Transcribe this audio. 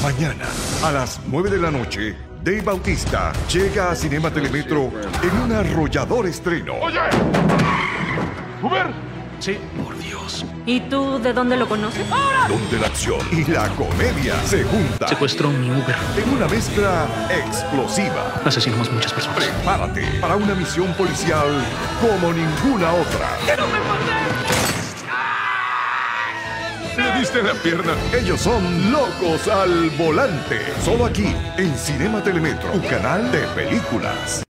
Mañana, a las 9 de la noche, Dave Bautista llega a Cinema Telemetro en un arrollador estreno. ¡Oye! ¿Uber? Sí. Por Dios. ¿Y tú de dónde lo conoces? Donde la acción y la comedia se juntan Secuestró mi Uber. en una mezcla explosiva. Asesinamos muchas personas. Prepárate para una misión policial como ninguna otra. ¡Que no me maten! ¿Le diste en la pierna? Ellos son Locos al Volante. Solo aquí, en Cinema Telemetro, un canal de películas.